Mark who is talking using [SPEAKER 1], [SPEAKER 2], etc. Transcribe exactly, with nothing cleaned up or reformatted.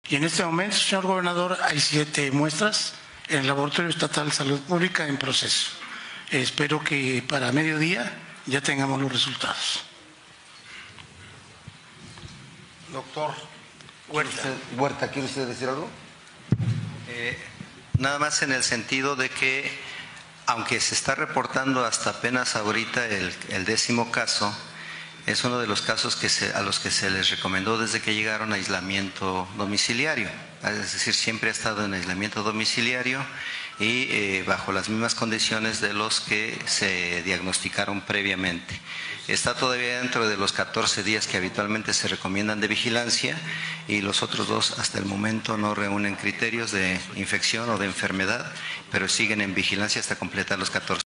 [SPEAKER 1] Y en este momento, señor gobernador, hay siete muestras en el Laboratorio Estatal de Salud Pública en proceso. Espero que para mediodía ya tengamos los resultados. Doctor Huerta.
[SPEAKER 2] Huerta, ¿quiere usted decir algo?
[SPEAKER 3] Eh, nada más en el sentido de que, aunque se está reportando hasta apenas ahorita el, el décimo caso, es uno de los casos que se, a los que se les recomendó desde que llegaron a aislamiento domiciliario. Es decir, siempre ha estado en aislamiento domiciliario y eh, bajo las mismas condiciones de los que se diagnosticaron previamente. Está todavía dentro de los catorce días que habitualmente se recomiendan de vigilancia y los otros dos hasta el momento no reúnen criterios de infección o de enfermedad, pero siguen en vigilancia hasta completar los catorce.